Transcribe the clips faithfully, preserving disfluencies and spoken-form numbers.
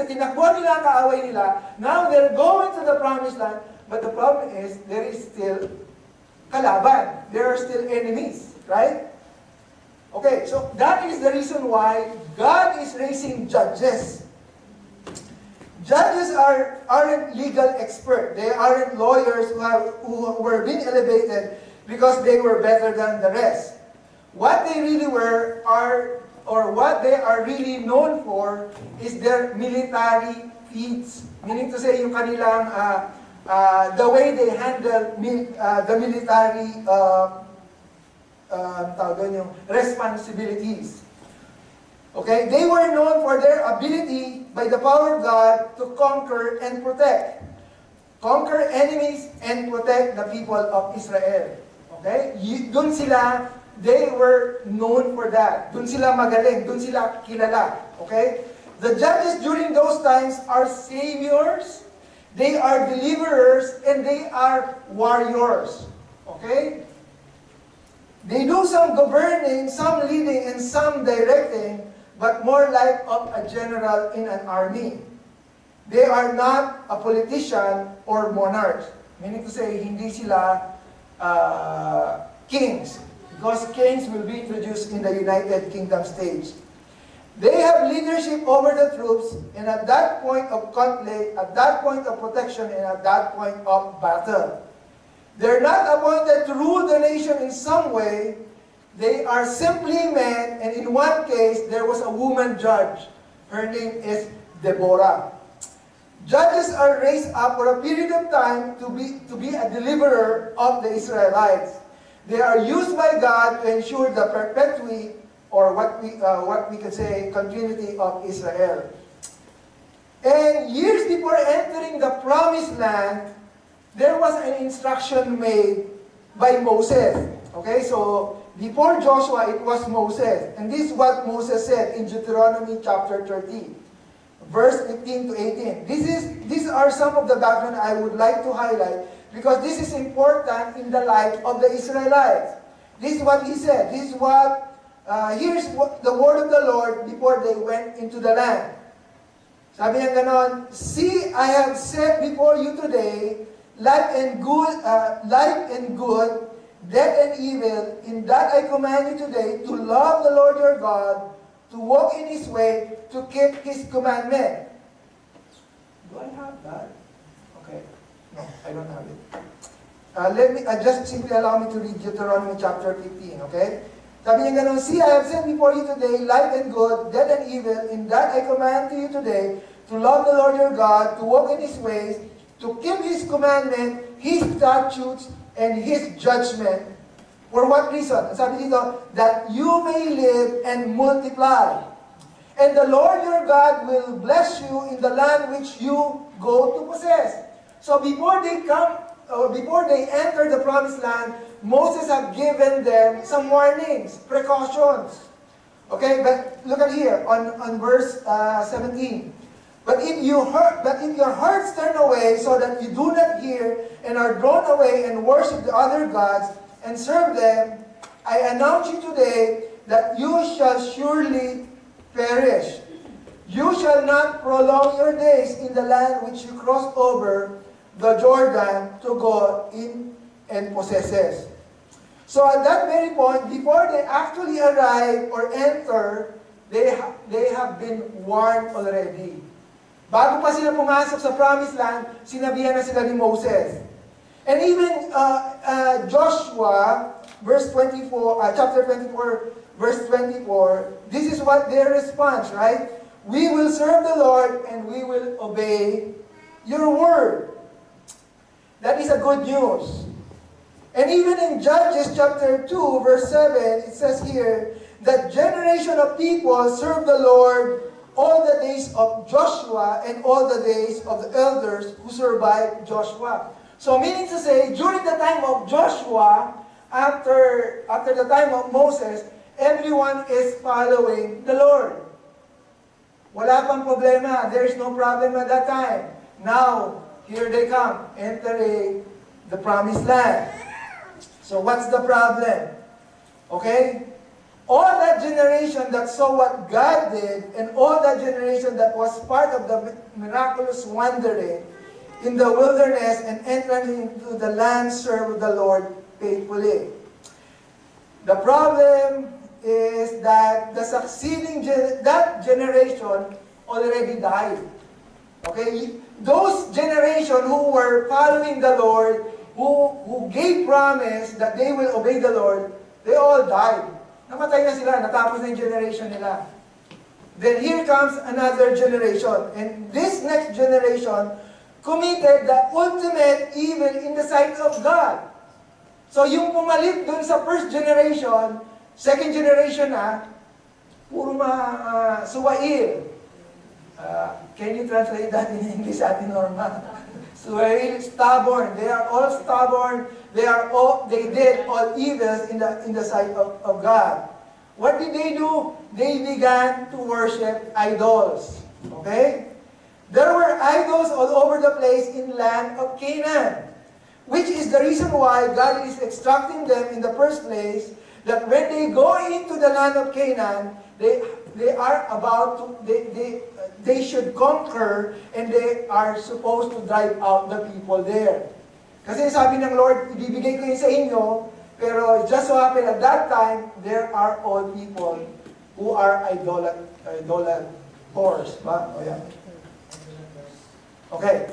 na tinakbuhan nila ang kaaway nila. Now they're going to the promised land. But the problem is, there is still kalaban. There are still enemies. Right? Okay, so that is the reason why God is raising judges. Judges are, aren't legal experts. They aren't lawyers who, have, who were being elevated because they were better than the rest. What they really were are, or what they are really known for is their military feats. Meaning to say, yung kanilang, uh, uh, the way they handle mil, uh, the military uh, uh, tawag yung responsibilities. Okay? They were known for their ability by the power of God to conquer and protect. Conquer enemies and protect the people of Israel. Okay? Doon sila, they were known for that. Doon sila magaling. Doon sila kilala. Okay? The judges during those times are saviors, they are deliverers, and they are warriors. Okay? They do some governing, some leading, and some directing, but more like of a general in an army. They are not a politician or monarch. Meaning to say, hindi sila uh, kings. Because kings will be introduced in the United Kingdom stage. They have leadership over the troops, and at that point of conflict, at that point of protection, and at that point of battle. They're not appointed to rule the nation in some way. They are simply men, and in one case, there was a woman judge. Her name is Deborah. Judges are raised up for a period of time to be, to be a deliverer of the Israelites. They are used by God to ensure the perpetuity, or what we, uh, what we could say, continuity of Israel. And years before entering the promised land, there was an instruction made by Moses. Okay, so before Joshua, it was Moses. And this is what Moses said in Deuteronomy chapter thirteen, verse fifteen to eighteen. This is, these are some of the background I would like to highlight because this is important in the life of the Israelites. This is what he said. This is what, uh, here's what, the word of the Lord before they went into the land. Sabi niya ganon, "See, I have set before you today life and good, uh, life and good, death and evil, in that I command you today to love the Lord your God, to walk in His way, to keep His commandment." Do I have that? Okay. No, I don't have it. Uh, let me, uh, just simply allow me to read Deuteronomy chapter fifteen, okay? Sabi niya ganun, "See, I have set before you today life and good, death and evil, in that I command to you today, to love the Lord your God, to walk in His ways, to keep His commandment, His statutes, and His judgment." For what reason? Sabi dito, "that you may live and multiply. And the Lord your God will bless you in the land which you go to possess." So before they come, or before they enter the promised land, Moses have given them some warnings, precautions. Okay, but look at here, on, on verse uh, seventeen. But if you hurt, but if your hearts turn away so that you do not hear and are drawn away and worship the other gods and serve them, I announce you today that you shall surely perish. You shall not prolong your days in the land which you cross over the Jordan to go in and possesses. So at that very point, before they actually arrive or enter, they, ha they have been warned already. Bago pa sila pumasok sa promised land, sinabihan na sila ni Moses. And even uh, uh, Joshua, verse twenty-four, uh, chapter twenty-four, verse twenty-four, this is what their response, right? "We will serve the Lord and we will obey your word." That is a good news. And even in Judges chapter two, verse seven, it says here, "That generation of people served the Lord all the days of Joshua and all the days of the elders who survived Joshua." So meaning to say, during the time of Joshua, after, after the time of Moses, everyone is following the Lord. Wala pang problema. There is no problem at that time. Now, here they come, entering the promised land. So what's the problem? Okay? All that generation that saw what God did, and all that generation that was part of the miraculous wandering in the wilderness and entering into the land, served the Lord faithfully. The problem is that the succeeding, gen that generation already died. Okay? Those generation who were following the Lord, who, who gave promise that they will obey the Lord, they all died. Namatay na sila, natapos na yung generation nila. Then here comes another generation. And this next generation committed the ultimate evil in the sight of God. So yung pumalit dun sa first generation, second generation na, puro mga uh, suwail. Uh, can you translate that in English, Ate Norma? Suwail, stubborn. They are all stubborn. They are all, they did all evils in the, in the sight of, of God. What did they do? They began to worship idols. Okay? There were idols all over the place in land of Canaan, which is the reason why God is instructing them in the first place that when they go into the land of Canaan, they, they are about to, they, they, they should conquer, and they are supposed to drive out the people there. Kasi sabi ng Lord, ibibigay ko yun sa inyo, pero just so happen at that time, there are all people who are idolat, idolators. Ba? O yan. Okay.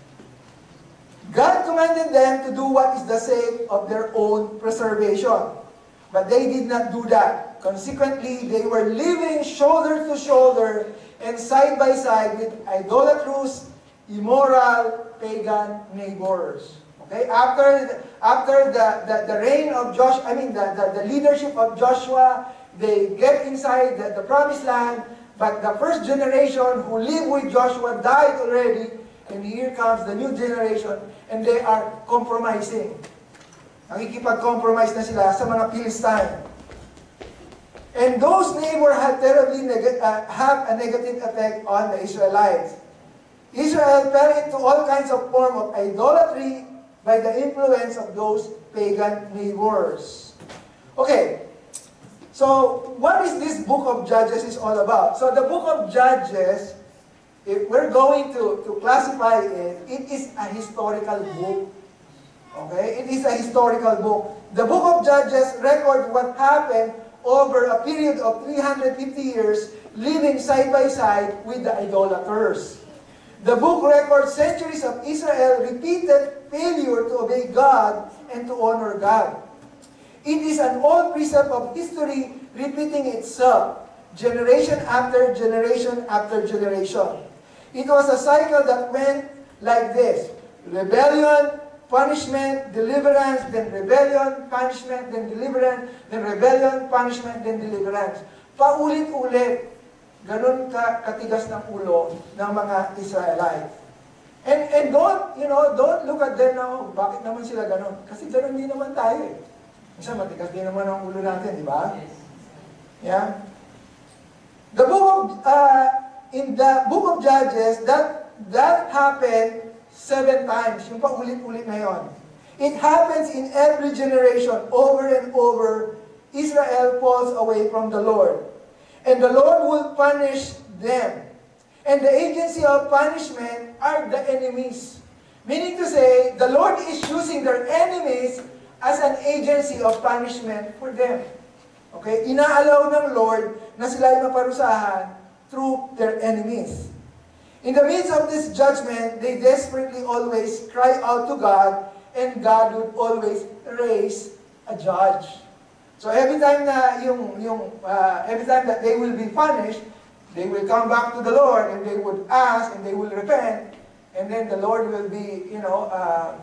God commanded them to do what is the sake of their own preservation. But they did not do that. Consequently, they were living shoulder to shoulder and side by side with idolatrous, immoral, pagan neighbors. Okay? After, after the, the, the reign of Joshua, I mean the, the, the leadership of Joshua, they get inside the, the promised land, but the first generation who lived with Joshua died already, and here comes the new generation, and they are compromising. Nakikipag-compromise na sila sa mga Philistine. And those neighbors had terribly uh, have a negative effect on the Israelites. Israel fell into all kinds of form of idolatry by the influence of those pagan neighbors. Okay, so what is this book of Judges is all about? So the book of Judges, if we're going to, to classify it, it is a historical book. Okay, it is a historical book. The book of Judges records what happened over a period of three hundred fifty years, living side by side with the idolaters. The book records centuries of Israel's repeated failure to obey God and to honor God. It is an old precept of history repeating itself, generation after generation after generation. It was a cycle that went like this: rebellion, punishment, deliverance, then rebellion, punishment, then deliverance, then rebellion, punishment, then deliverance. Paulit-ulit. Ganon ka katigas ng ulo ng mga Israelites. And, and don't, you know, don't look at them now, bakit naman sila ganon? Kasi ganon din naman tayo eh. Kasi matigas din naman ang ulo natin, di ba? Yeah? The book of, uh, in the book of Judges, that, that happened seven times. Yung pa ulit-ulit na yun. It happens in every generation, over and over. Israel falls away from the Lord. And the Lord will punish them. And the agency of punishment are the enemies. Meaning to say, the Lord is using their enemies as an agency of punishment for them. Okay? Inaalaw ng Lord na sila ay maparusahan through their enemies. In the midst of this judgment, they desperately always cry out to God, and God would always raise a judge. So every time na yung, yung uh, every time that they will be punished, they will come back to the Lord and they would ask and they will repent, and then the Lord will be, you know, uh,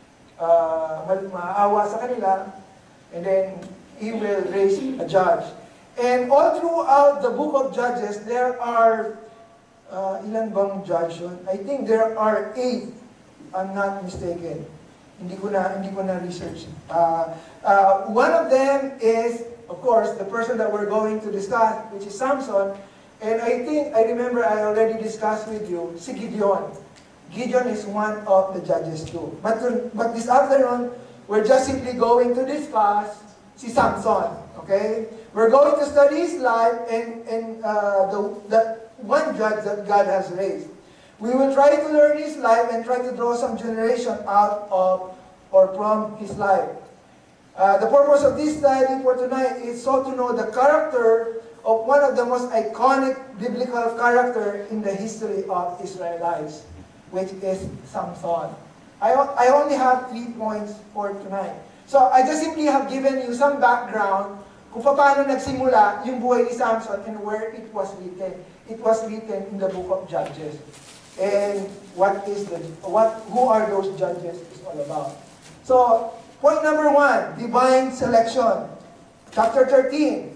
uh, maawa sa kanila, and then He will raise a judge. And all throughout the book of Judges, there are, uh, ilan bang judge yun? I think there are eight, I'm not mistaken. Hindi ko na, hindi ko na research. Uh, uh, one of them is, of course, the person that we're going to discuss, which is Samson. And I think, I remember I already discussed with you, si Gideon. Gideon is one of the judges too. But, to, but this afternoon, we're just simply going to discuss si Samson. Okay? We're going to study his life and, and uh, the, the one judge that God has raised. We will try to learn his life and try to draw some generation out of or from his life. Uh, the purpose of this study for tonight is so to know the character of one of the most iconic biblical character in the history of Israelites, which is Samson. I, I only have three points for tonight. So I just simply have given you some background kung paano nagsimula yung buhay ni Samson and where it was written. It was written in the book of Judges. And what is the what who are those judges is all about. So, point number one, divine selection. Chapter thirteen.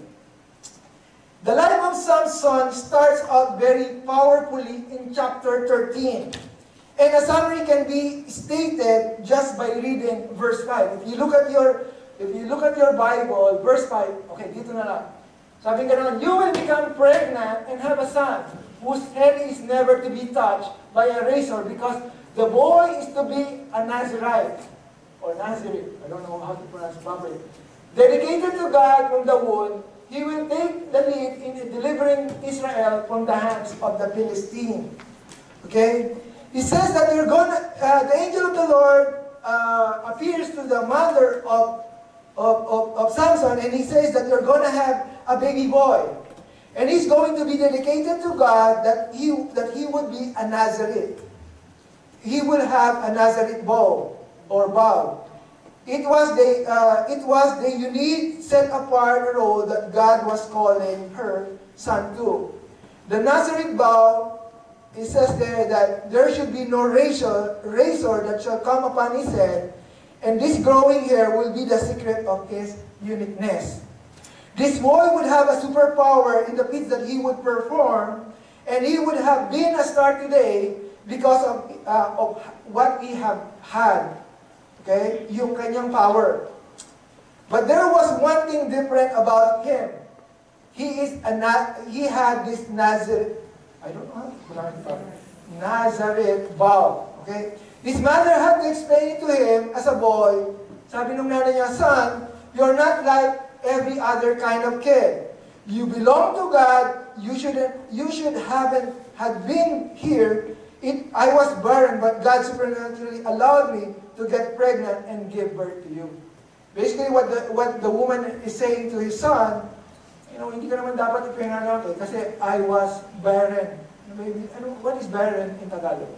The life of Samson starts out very powerfully in chapter thirteen. And a summary can be stated just by reading verse five. If you look at your if you look at your Bible, verse five, okay, dito na lang. Sabi nga naman, you will become pregnant and have a son, whose head is never to be touched by a razor, because the boy is to be a Nazirite, or Nazarene, I don't know how to pronounce it properly. Dedicated to God from the womb, he will take the lead in delivering Israel from the hands of the Philistine. Okay? He says that you're gonna, uh, the angel of the Lord uh, appears to the mother of, of, of, of Samson, and he says that you're going to have a baby boy. And he's going to be dedicated to God, that he, that he would be a Nazarite. He will have a Nazarite vow, or vow. It was the, uh, it was the unique, set-apart role that God was calling her son to. The Nazarite vow, it says there that there should be no razor, razor that shall come upon his head, and this growing hair will be the secret of his uniqueness. This boy would have a superpower in the feats that he would perform, and he would have been a star today because of, uh, of what we have had. Okay? Yung kanyang power. But there was one thing different about him. He is a he had this Nazareth, I don't know how to pronounce it, Nazareth vow. Okay? His mother had to explain it to him as a boy. Sabi nung nanay niya, son, you're not like every other kind of kid. You belong to God. You shouldn't. You should haven't had been here. It, I was barren, but God supernaturally allowed me to get pregnant and give birth to you. Basically, what the what the woman is saying to his son, you know, hindi ka naman dapat ipinanganak eh, kasi I was barren. Maybe, ano, what is barren in Tagalog?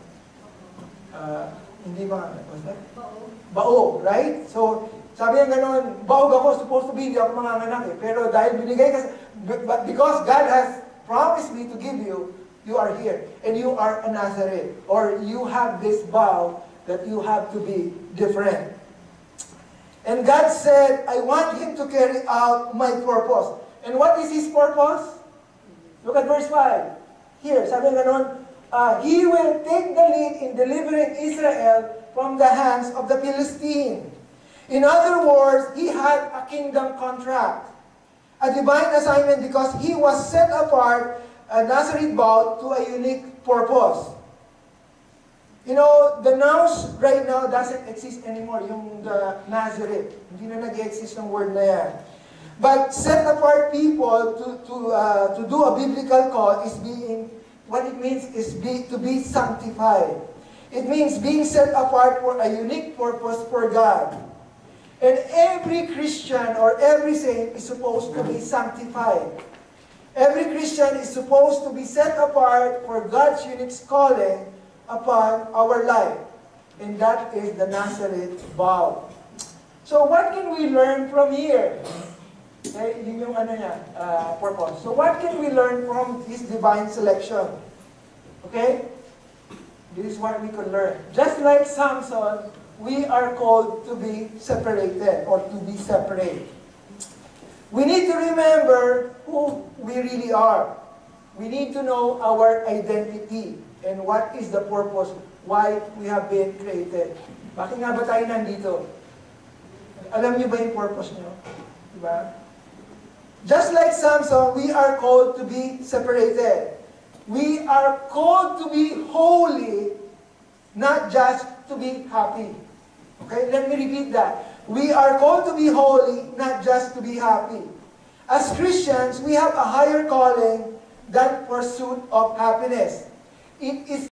Uh, hindi ba? What's that? Bao. Bao, right? So, sabi niya gano'n, baog ako, supposed to be, hindi ako manganganak eh. Pero dahil binigay kasi, but because God has promised me to give you, you are here. And you are a Nazarene. Or you have this vow that you have to be different. And God said, I want him to carry out my purpose. And what is his purpose? Look at verse five. Here, sabi nga nun, uh, he will take the lead in delivering Israel from the hands of the Philistine. In other words, he had a kingdom contract, a divine assignment, because he was set apart, a Nazarene vow, to a unique purpose. You know, the nouns right now doesn't exist anymore, yung the Nazareth. Hindi na nag-exist ng word na yan. But set apart people to, to, uh, to do a biblical call is being, what it means is be, to be sanctified. It means being set apart for a unique purpose for God. And every Christian or every saint is supposed to be sanctified. Every Christian is supposed to be set apart for God's unique calling upon our life. And that is the Nazarene vow. So what can we learn from here? Okay, yun yung ano niya, uh, purpose. So what can we learn from this divine selection? Okay? This is what we can learn. Just like Samson, we are called to be separated or to be separate. We need to remember who we really are. We need to know our identity and what is the purpose, why we have been created. Bakit nga ba tayo nandito? Alam niyo ba yung purpose niyo? Diba? Just like Samson, we are called to be separated. We are called to be holy, not just to be happy. Okay, let me repeat that. We are called to be holy, not just to be happy. as Christians, we have a higher calling than pursuit of happiness. It is